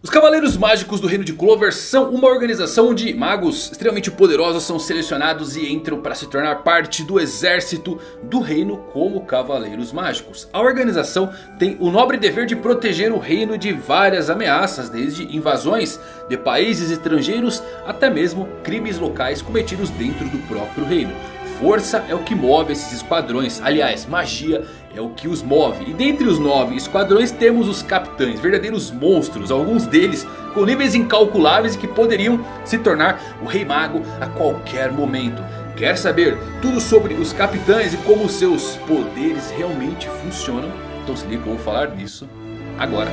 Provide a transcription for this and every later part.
Os Cavaleiros Mágicos do Reino de Clover são uma organização onde magos extremamente poderosos são selecionados e entram para se tornar parte do exército do reino como Cavaleiros Mágicos. A organização tem o nobre dever de proteger o reino de várias ameaças, desde invasões de países estrangeiros até mesmo crimes locais cometidos dentro do próprio reino. Força é o que move esses esquadrões, aliás, magia é o que os move. E dentre os 9 esquadrões temos os capitães, verdadeiros monstros, alguns deles com níveis incalculáveis e que poderiam se tornar o Rei Mago a qualquer momento. Quer saber tudo sobre os capitães e como seus poderes realmente funcionam? Então se liga que eu vou falar disso agora.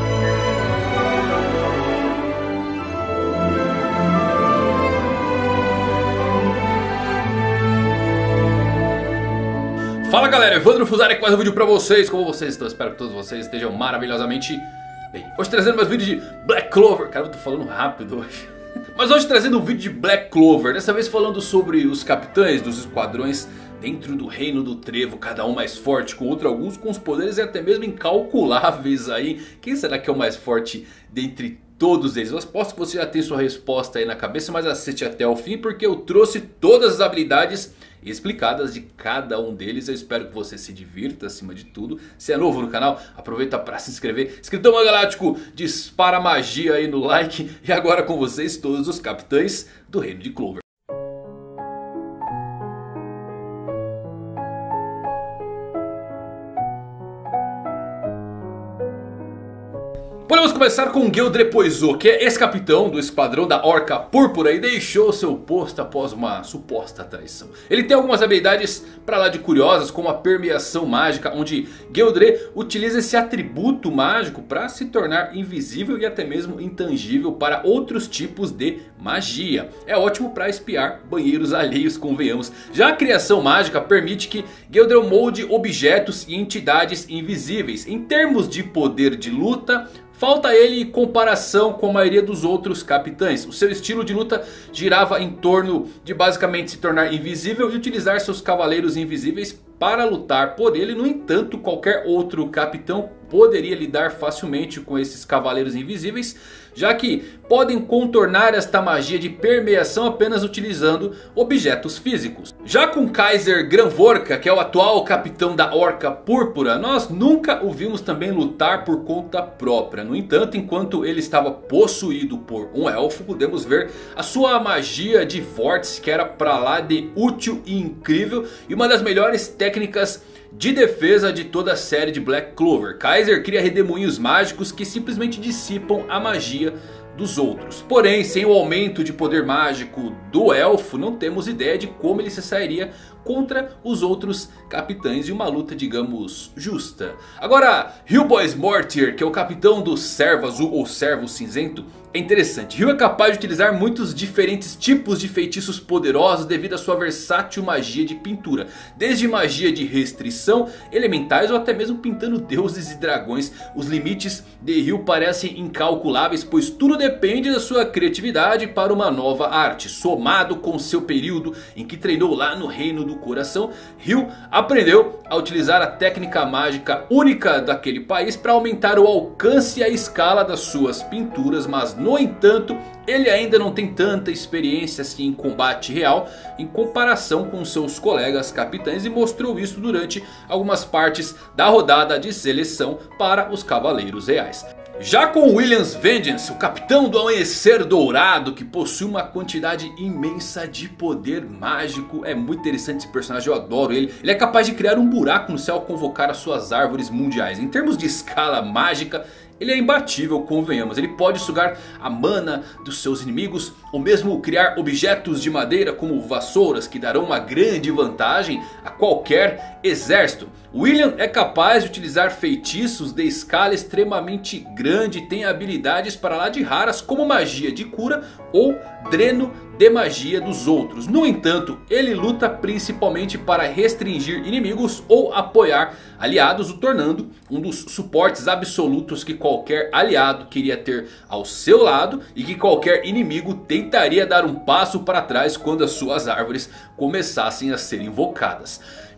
Fala galera, Evandro Fusari com mais um vídeo pra vocês. Como vocês estão? Espero que todos vocês estejam maravilhosamente bem. Hoje trazendo mais vídeo de Black Clover. Cara, eu tô falando rápido hoje. Mas hoje trazendo um vídeo de Black Clover. Dessa vez falando sobre os capitães dos esquadrões dentro do Reino do Trevo. Cada um mais forte com outro, alguns com os poderes até mesmo incalculáveis aí. Quem será que é o mais forte dentre todos eles? Eu aposto que você já tem sua resposta aí na cabeça, mas assiste até o fim porque eu trouxe todas as habilidades explicadas de cada um deles. Eu espero que você se divirta acima de tudo. Se é novo no canal, aproveita para se inscrever. Escritão Galáctico, dispara magia aí no like. E agora com vocês todos os capitães do Reino de Clover. Podemos começar com Geldre Poiso, que é ex-capitão do esquadrão da Orca Púrpura e deixou seu posto após uma suposta traição. Ele tem algumas habilidades pra lá de curiosas, como a permeação mágica, onde Geldre utiliza esse atributo mágico para se tornar invisível e até mesmo intangível para outros tipos de magia. É ótimo para espiar banheiros alheios, convenhamos. Já a criação mágica permite que Geldre molde objetos e entidades invisíveis. Em termos de poder de luta, falta ele em comparação com a maioria dos outros capitães. O seu estilo de luta girava em torno de basicamente se tornar invisível e utilizar seus cavaleiros invisíveis para lutar por ele. No entanto, qualquer outro capitão poderia lidar facilmente com esses cavaleiros invisíveis, já que podem contornar esta magia de permeação apenas utilizando objetos físicos. Já com Kaiser Granvorka, que é o atual capitão da Orca Púrpura, nós nunca o vimos também lutar por conta própria. No entanto, enquanto ele estava possuído por um elfo, podemos ver a sua magia de vórtice, que era pra lá de útil e incrível, e uma das melhores técnicas de defesa de toda a série de Black Clover. Kaiser cria redemoinhos mágicos que simplesmente dissipam a magia dos outros. Porém, sem o aumento de poder mágico do elfo, não temos ideia de como ele se sairia contra os outros capitães em uma luta, digamos, justa. Agora, Hillboy's Mortier, que é o capitão do Servo Azul ou Servo Cinzento, é interessante. Hill é capaz de utilizar muitos diferentes tipos de feitiços poderosos devido à sua versátil magia de pintura. Desde magia de restrição, elementais ou até mesmo pintando deuses e dragões. Os limites de Hill parecem incalculáveis, pois tudo depende da sua criatividade para uma nova arte. Somado com seu período em que treinou lá no Reino do Coração, Hill aprendeu a utilizar a técnica mágica única daquele país para aumentar o alcance e a escala das suas pinturas. Mas no entanto, ele ainda não tem tanta experiência assim em combate real em comparação com seus colegas capitães, e mostrou isso durante algumas partes da rodada de seleção para os Cavaleiros Reais. Já com William's Vengeance, o capitão do Amanhecer Dourado, que possui uma quantidade imensa de poder mágico. É muito interessante esse personagem, eu adoro ele. Ele é capaz de criar um buraco no céu ao convocar as suas árvores mundiais. Em termos de escala mágica, ele é imbatível, convenhamos. Ele pode sugar a mana dos seus inimigos, ou mesmo criar objetos de madeira como vassouras, que darão uma grande vantagem a qualquer exército. William é capaz de utilizar feitiços de escala extremamente grande e tem habilidades para lá de raras como magia de cura ou dreno de magia dos outros. No entanto, ele luta principalmente para restringir inimigos ou apoiar aliados, o tornando um dos suportes absolutos que qualquer aliado queria ter ao seu lado e que qualquer inimigo tentaria dar um passo para trás quando as suas árvores começassem a ser invocadas.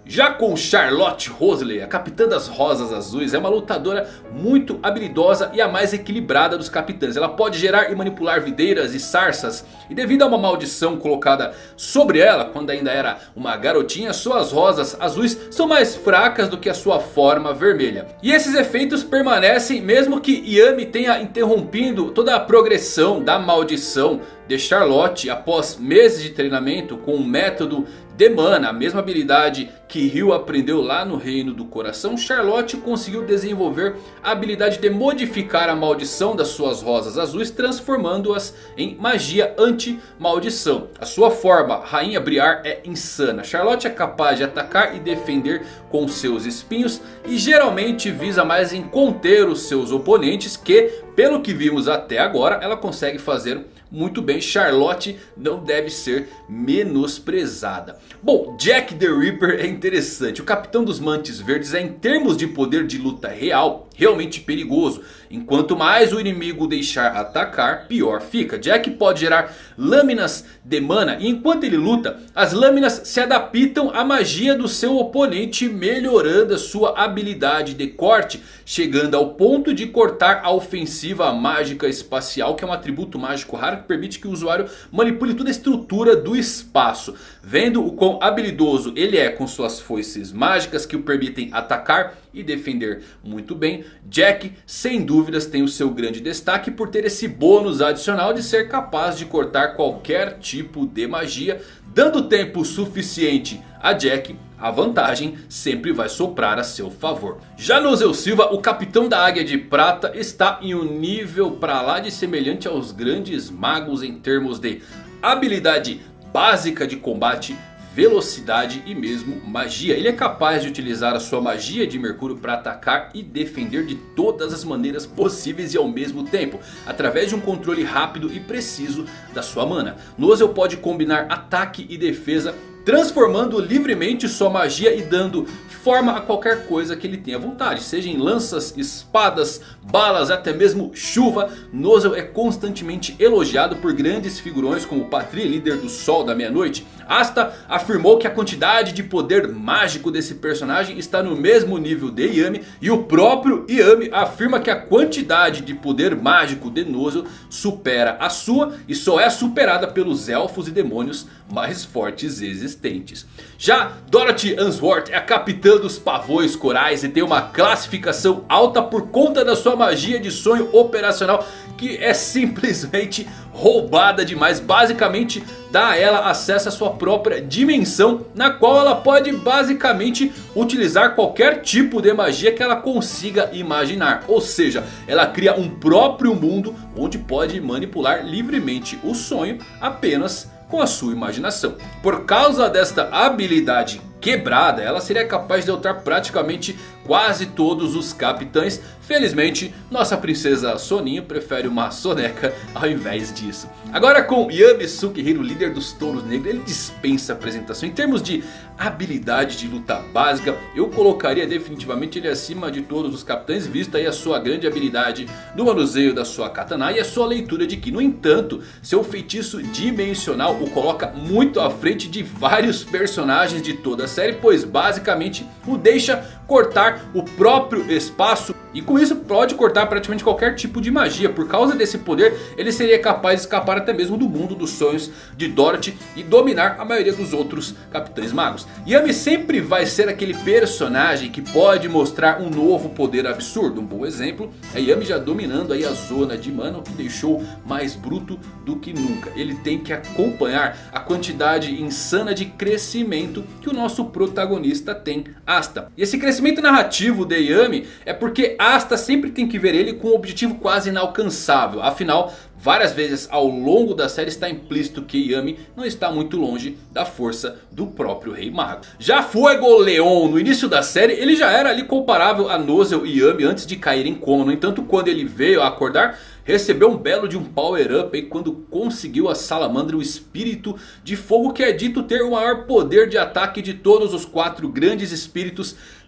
Já com Charlotte Rosalie, a capitã das Rosas Azuis, é uma lutadora muito habilidosa e a mais equilibrada dos capitãs. Ela pode gerar e manipular videiras e sarças. E devido a uma maldição colocada sobre ela quando ainda era uma garotinha, suas rosas azuis são mais fracas do que a sua forma vermelha. E esses efeitos permanecem mesmo que Yami tenha interrompido toda a progressão da maldição de Charlotte após meses de treinamento com o método de Mana, a mesma habilidade que Ryu aprendeu lá no Reino do Coração. Charlotte conseguiu desenvolver a habilidade de modificar a maldição das suas rosas azuis, transformando-as em magia anti-maldição. A sua forma, Rainha Briar, é insana. Charlotte é capaz de atacar e defender com seus espinhos e geralmente visa mais em conter os seus oponentes, que pelo que vimos até agora ela consegue fazer muito bem. Charlotte não deve ser menosprezada. Bom, Jack the Ripper é interessante. O Capitão dos Mantes Verdes é, em termos de poder de luta real, realmente perigoso. Enquanto mais o inimigo deixar atacar, pior fica. Jack pode gerar lâminas de mana e enquanto ele luta, as lâminas se adaptam à magia do seu oponente, melhorando a sua habilidade de corte, chegando ao ponto de cortar a ofensiva mágica espacial, que é um atributo mágico raro que permite que o usuário manipule toda a estrutura do espaço. Vendo o quão habilidoso ele é com suas foices mágicas que o permitem atacar e defender muito bem, Jack sem dúvidas tem o seu grande destaque por ter esse bônus adicional de ser capaz de cortar qualquer tipo de magia. Dando tempo suficiente a Jack, a vantagem sempre vai soprar a seu favor. Já Nozel Silva, o capitão da Águia de Prata, está em um nível pra lá de semelhante aos grandes magos em termos de habilidade básica de combate, velocidade e mesmo magia. Ele é capaz de utilizar a sua magia de Mercúrio para atacar e defender de todas as maneiras possíveis e ao mesmo tempo, através de um controle rápido e preciso da sua mana. Nozel pode combinar ataque e defesa, transformando livremente sua magia e dando forma a qualquer coisa que ele tenha vontade. Seja em lanças, espadas, balas, até mesmo chuva. Nozel é constantemente elogiado por grandes figurões como Patri, líder do Sol da Meia-Noite. Asta afirmou que a quantidade de poder mágico desse personagem está no mesmo nível de Yami. E o próprio Yami afirma que a quantidade de poder mágico de Nozel supera a sua e só é superada pelos elfos e demônios mais fortes existentes. Já Dorothy Answorth é a capitã dos pavões corais e tem uma classificação alta por conta da sua magia de sonho operacional, que é simplesmente roubada demais. Basicamente dá a ela acesso à sua própria dimensão, na qual ela pode basicamente utilizar qualquer tipo de magia que ela consiga imaginar. Ou seja, ela cria um próprio mundo onde pode manipular livremente o sonho apenas com a sua imaginação. Por causa desta habilidade quebrada, ela seria capaz de derrotar praticamente quase todos os capitães. Felizmente, nossa princesa Soninho prefere uma soneca ao invés disso. Agora com Yami Sukihiro, líder dos Touros Negros, ele dispensa apresentação. Em termos de habilidade de luta básica, eu colocaria definitivamente ele acima de todos os capitães, visto aí a sua grande habilidade no manuseio da sua katana e a sua leitura de ki. No entanto, seu feitiço dimensional o coloca muito à frente de vários personagens de toda a série, pois basicamente o deixa cortar o próprio espaço e com isso pode cortar praticamente qualquer tipo de magia. Por causa desse poder, ele seria capaz de escapar até mesmo do mundo dos sonhos de Dorothy e dominar a maioria dos outros capitães magos. Yami sempre vai ser aquele personagem que pode mostrar um novo poder absurdo. Um bom exemplo é Yami já dominando aí a zona de mana, o que deixou mais bruto do que nunca. Ele tem que acompanhar a quantidade insana de crescimento que o nosso protagonista tem, Asta. E esse crescimento narrativo de Yami é porque Asta sempre tem que ver ele com um objetivo quase inalcançável. Afinal, várias vezes ao longo da série está implícito que Yami não está muito longe da força do próprio Rei Mago. Já Fuego Leon, no início da série, ele já era ali comparável a Nozel e Yami antes de cair em coma. No entanto, quando ele veio a acordar, recebeu um belo de um power up aí quando conseguiu a Salamandra, o espírito de fogo, que é dito ter o maior poder de ataque de todos os 4 grandes espíritos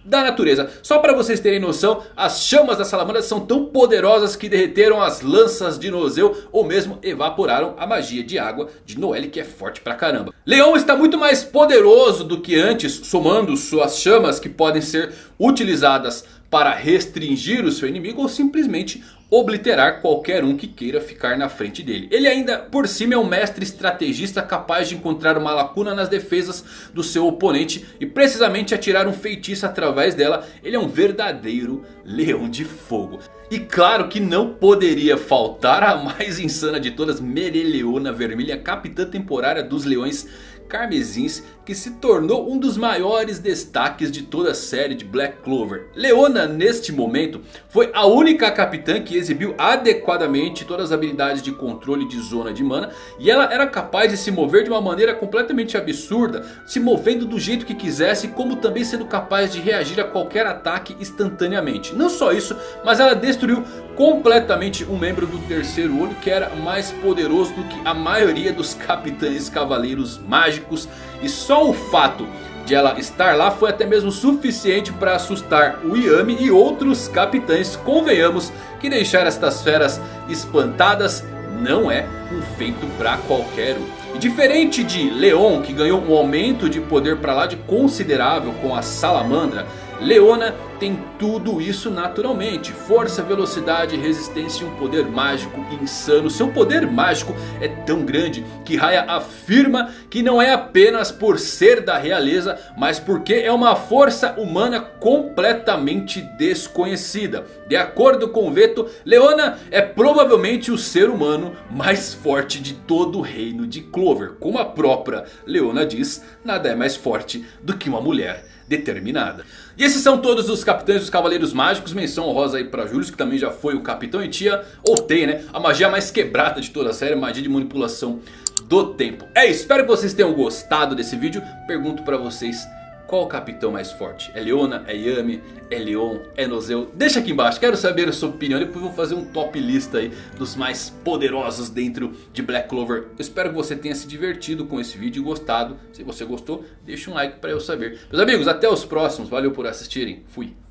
da natureza. Só para vocês terem noção, as chamas da salamandra são tão poderosas que derreteram as lanças de Nozeu, ou mesmo evaporaram a magia de água de Noelle, que é forte pra caramba. Leon está muito mais poderoso do que antes, somando suas chamas que podem ser utilizadas para restringir o seu inimigo ou simplesmente obliterar qualquer um que queira ficar na frente dele. Ele ainda por cima é um mestre estrategista capaz de encontrar uma lacuna nas defesas do seu oponente e precisamente atirar um feitiço através dela. Ele é um verdadeiro leão de fogo. E claro que não poderia faltar a mais insana de todas, Mereoleona Vermelha, capitã temporária dos leões carmesins, que se tornou um dos maiores destaques de toda a série de Black Clover. Leona neste momento foi a única capitã que exibiu adequadamente todas as habilidades de controle de zona de mana. E ela era capaz de se mover de uma maneira completamente absurda, se movendo do jeito que quisesse, como também sendo capaz de reagir a qualquer ataque instantaneamente. Não só isso, mas ela destruiu completamente um membro do terceiro olho, que era mais poderoso do que a maioria dos capitães cavaleiros mágicos. E só o fato de ela estar lá foi até mesmo suficiente para assustar o Yami e outros capitães. Convenhamos que deixar estas feras espantadas não é um feito para qualquer um. E diferente de Leon, que ganhou um aumento de poder para lá de considerável com a salamandra, Leona tem tudo isso naturalmente: força, velocidade, resistência e um poder mágico insano. Seu poder mágico é tão grande que Raya afirma que não é apenas por ser da realeza, mas porque é uma força humana completamente desconhecida. De acordo com Veto, Leona é provavelmente o ser humano mais forte de todo o reino de Clover. Como a própria Leona diz, nada é mais forte do que uma mulher determinada. E esses são todos os capitães dos Cavaleiros Mágicos. Menção honrosa aí pra Julius, que também já foi o capitão e tinha, ou tem, né, a magia mais quebrada de toda a série, a magia de manipulação do tempo. É isso, espero que vocês tenham gostado desse vídeo. Pergunto pra vocês: qual o capitão mais forte? É Leona? É Yami? É Leon? É Nozeu? Deixa aqui embaixo, quero saber a sua opinião. Depois vou fazer um top lista aí dos mais poderosos dentro de Black Clover. Eu espero que você tenha se divertido com esse vídeo e gostado. Se você gostou, deixa um like para eu saber. Meus amigos, até os próximos. Valeu por assistirem. Fui.